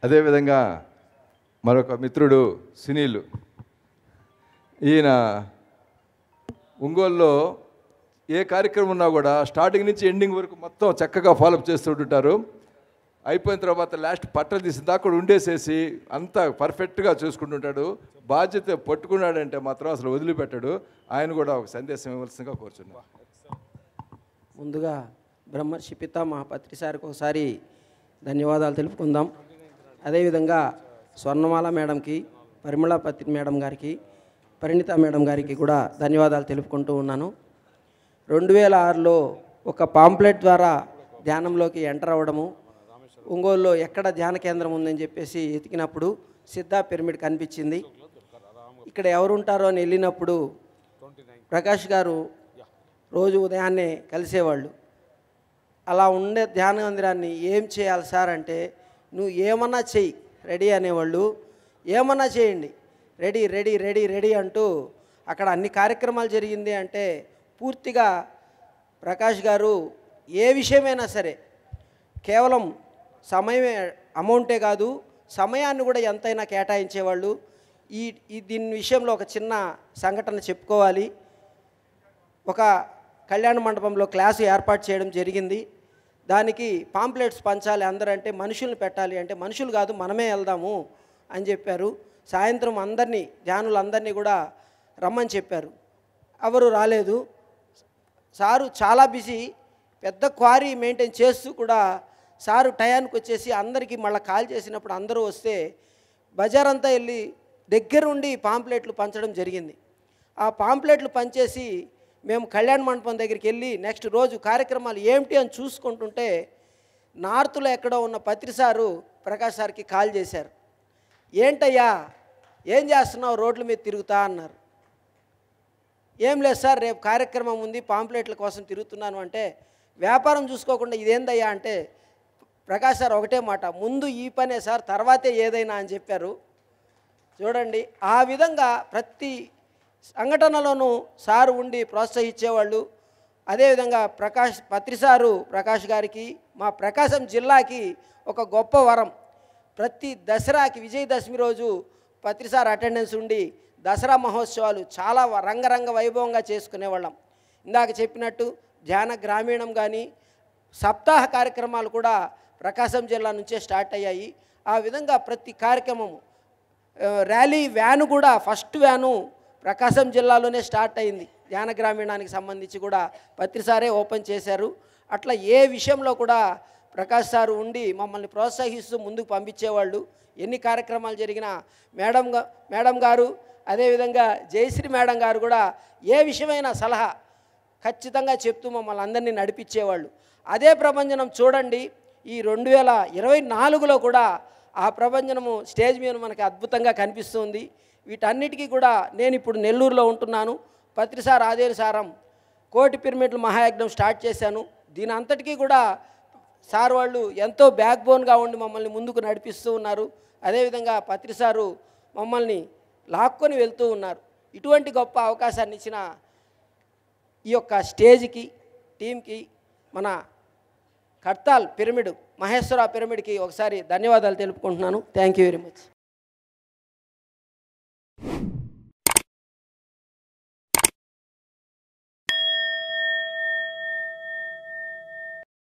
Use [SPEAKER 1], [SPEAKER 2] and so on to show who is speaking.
[SPEAKER 1] అదేవిధంగా మరొక మిత్రుడు సునీల్, ఈయన ఒంగోలులో ఏ కార్యక్రమం ఉన్నా కూడా స్టార్టింగ్ నుంచి ఎండింగ్ వరకు మొత్తం చక్కగా ఫాలోఅప్ చేస్తుంటారు. అయిపోయిన తర్వాత లాస్ట్ పట్టలు తీసిన దాకా కూడా ఉండేసేసి అంతా పర్ఫెక్ట్గా చూసుకుంటుంటాడు. బాధ్యత పట్టుకున్నాడంటే మాత్రం అసలు వదిలిపెట్టాడు. ఆయన కూడా ఒక సందేశం ఇవ్వాల్సిందిగా కోరుచున్నాను.
[SPEAKER 2] ముందుగా బ్రహ్మర్షి పితామహ పత్రి సార్కి ఒకసారి ధన్యవాదాలు తెలుపుకుందాం. అదేవిధంగా స్వర్ణమాల మేడంకి, పరిమళ పత్రి మేడం గారికి, పరిణిత మేడం గారికి కూడా ధన్యవాదాలు తెలుపుకుంటూ ఉన్నాను. 2006లో ఒక పాంప్లెట్ ద్వారా ధ్యానంలోకి ఎంటర్ అవ్వడము, ఒంగోలులో ఎక్కడ ధ్యాన కేంద్రం ఉందని చెప్పేసి ఎతికినప్పుడు సిద్ధా పిరమిడ్ కనిపించింది. ఇక్కడ ఎవరు ఉంటారో అని వెళ్ళినప్పుడు ప్రకాష్ గారు రోజు ఉదయాన్నే కలిసేవాళ్ళు. అలా ఉండే ధ్యాన మందిరాన్ని ఏం చేయాలి సార్ అంటే, నువ్వు ఏమన్నా చెయ్యి రెడీ అనేవాళ్ళు. ఏమన్నా చేయండి, రెడీ రెడీ రెడీ రెడీ అంటూ అక్కడ అన్ని కార్యక్రమాలు జరిగింది. అంటే పూర్తిగా ప్రకాష్ గారు ఏ విషయమైనా సరే కేవలం సమయమే అమౌంటే కాదు, సమయాన్ని కూడా ఎంతైనా కేటాయించేవాళ్ళు. దీని విషయంలో ఒక చిన్న సంఘటన చెప్పుకోవాలి. ఒక కళ్యాణ మండపంలో క్లాసు ఏర్పాటు చేయడం జరిగింది. దానికి పాంప్లెట్స్ పంచాలి అందరంటే మనుషుల్ని పెట్టాలి అంటే, మనుషులు కాదు మనమే వెళ్దాము అని చెప్పారు. సాయంత్రం అందరినీ ధ్యానులందరినీ కూడా రమ్మని చెప్పారు. ఎవరు రాలేదు. సారు చాలా బిజీ, పెద్ద క్వారీ మెయింటైన్ చేస్తూ కూడా సారు టయానికి వచ్చేసి అందరికీ మళ్ళీ కాల్ చేసినప్పుడు అందరూ వస్తే బజారంతా వెళ్ళి దగ్గరుండి పాంప్లెట్లు పంచడం జరిగింది. ఆ పాంప్లెట్లు పంచేసి మేము కళ్యాణ మండపం దగ్గరికి వెళ్ళి నెక్స్ట్ రోజు కార్యక్రమాలు ఏమిటి అని చూసుకుంటుంటే నార్త్లో ఎక్కడో ఉన్న పత్రి సారు ప్రకాష్ సార్కి కాల్ చేశారు. ఏంటయ్యా ఏం చేస్తున్నావు, రోడ్ల మీద తిరుగుతా అన్నారు. ఏం లేదు సార్, రేపు కార్యక్రమం ఉంది, పాంప్లెట్ల కోసం తిరుగుతున్నాను అంటే, వ్యాపారం చూసుకోకుండా ఇదేందయ్యా అంటే, ప్రకాష్ సార్ ఒకటే మాట, ముందు ఈ పనే సార్, తర్వాతే ఏదైనా అని చెప్పారు. చూడండి, ఆ విధంగా ప్రతి సంఘటనలోనూ సారు ఉండి ప్రోత్సహించేవాళ్ళు. అదేవిధంగా పత్రి సారు ప్రకాష్ గారికి, మా ప్రకాశం జిల్లాకి ఒక గొప్ప వరం. ప్రతి దసరాకి విజయదశమి రోజు పత్రి సార్ అటెండెన్స్ ఉండి దసరా మహోత్సవాలు చాలా రంగరంగ వైభవంగా చేసుకునేవాళ్ళం. ఇందాక చెప్పినట్టు ధ్యాన గ్రామీణం కానీ సప్తాహ కార్యక్రమాలు కూడా ప్రకాశం జిల్లా నుంచే స్టార్ట్ అయ్యాయి. ఆ విధంగా ప్రతి కార్యక్రమము, ర్యాలీ వ్యాను కూడా ఫస్ట్ వ్యాను ప్రకాశం జిల్లాలోనే స్టార్ట్ అయింది. ధ్యాన గ్రామీణానికి సంబంధించి కూడా పత్రి సారే ఓపెన్ చేశారు. అట్లా ఏ విషయంలో కూడా ప్రకాష్ సారు ఉండి మమ్మల్ని ప్రోత్సహిస్తూ ముందుకు పంపించేవాళ్ళు. ఎన్ని కార్యక్రమాలు జరిగినా మేడం గారు, అదేవిధంగా జయశ్రీ మేడం గారు కూడా ఏ విషయమైన సలహా ఖచ్చితంగా చెప్తూ మమ్మల్ని అందరినీ నడిపించేవాళ్ళు. అదే ప్రభంజనం చూడండి, ఈ 2024లో కూడా ఆ ప్రభంజనము స్టేజ్ మీద మనకి అద్భుతంగా కనిపిస్తుంది. వీటన్నిటికీ కూడా నేను ఇప్పుడు నెల్లూరులో ఉంటున్నాను. పత్రి సార్ ఆదేశారం కోటి పిరమిడ్ల మహాయజ్ఞం స్టార్ట్ చేశాను. దీని అంతటికీ కూడా సార్ వాళ్ళు ఎంతో బ్యాక్ బోన్గా ఉండి మమ్మల్ని ముందుకు నడిపిస్తూ ఉన్నారు. అదేవిధంగా పత్రి సారు మమ్మల్ని లాక్కొని వెళ్తూ ఉన్నారు. ఇటువంటి గొప్ప అవకాశాన్ని ఇచ్చిన ఈ యొక్క స్టేజ్కి, టీంకి, మన కర్తాల్ పిరమిడ్, మహేశ్వర పిరమిడ్కి ఒకసారి ధన్యవాదాలు తెలుపుకుంటున్నాను. Thank you very much.